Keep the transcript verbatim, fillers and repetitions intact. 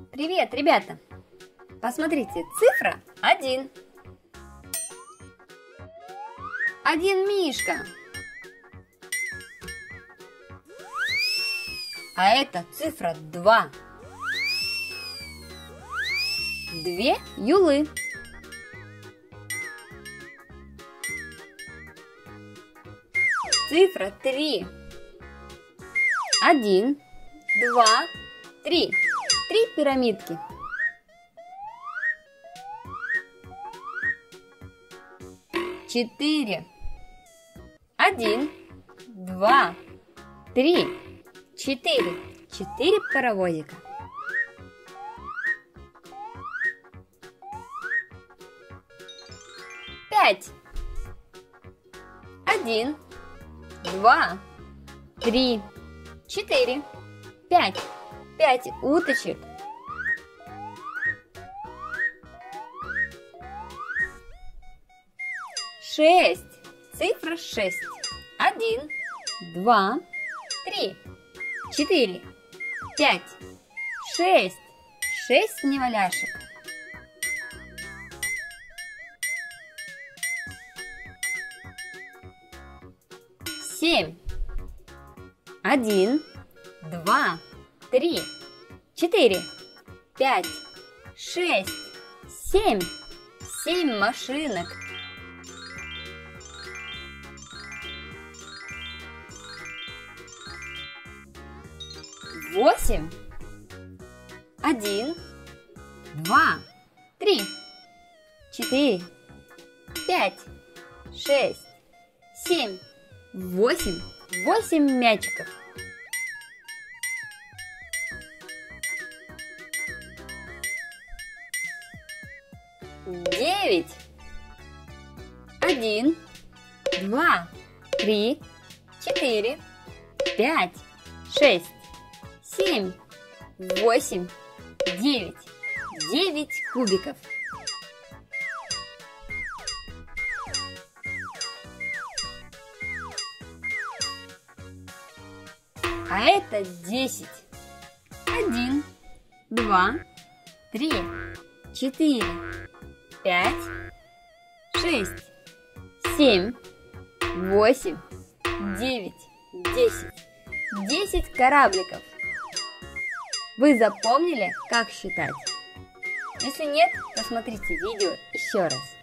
Привет, ребята! Посмотрите, цифра один. Один мишка. А это цифра два. Две юлы. Цифра три. Один, два, три. Три пирамидки. Четыре. Один, два, три, четыре. Четыре паровозика. Пять. Один, два, три, четыре, пять. Пять уточек. Шесть. Цифра шесть. Один, два, три, четыре, пять, шесть. Шесть неваляшек. Семь. Один, два, три, четыре, пять, шесть, семь. Семь машинок. Восемь. Один, два, три, четыре, пять, шесть, семь, восемь. Восемь мячиков. Девять. Один, два, три, четыре, пять, шесть, семь, восемь, девять. Девять кубиков. А это десять. Один, два, три, четыре, пять, шесть, семь, восемь, девять, десять. Десять корабликов. Вы запомнили, как считать? Если нет, посмотрите видео еще раз.